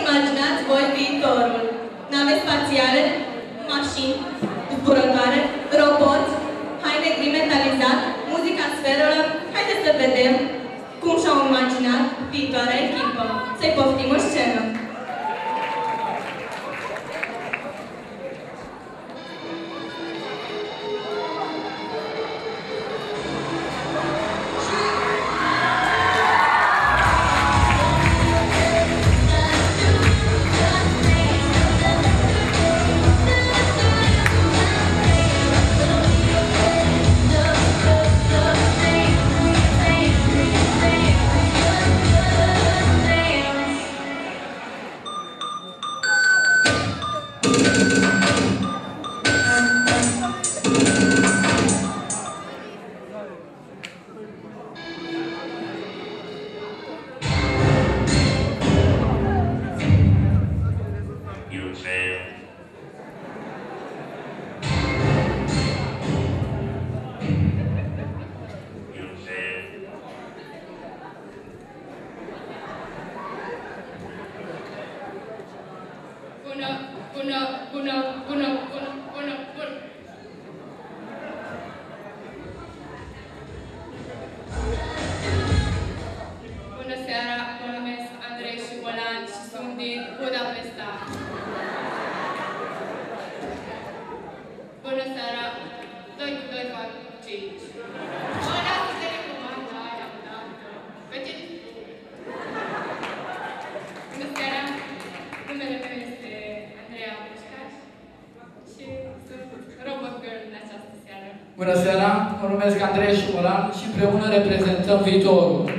imaginați voi viitorul. Nave spațiale, mașini, zburătoare, roboți, haine gri metalizat, muzica sferelor. Haideți să vedem cum și-au imaginat viitoarea echipă. Să-i poftim în scenă. Bună seara, mă numesc Andrei Șimolan și împreună reprezentăm viitorul.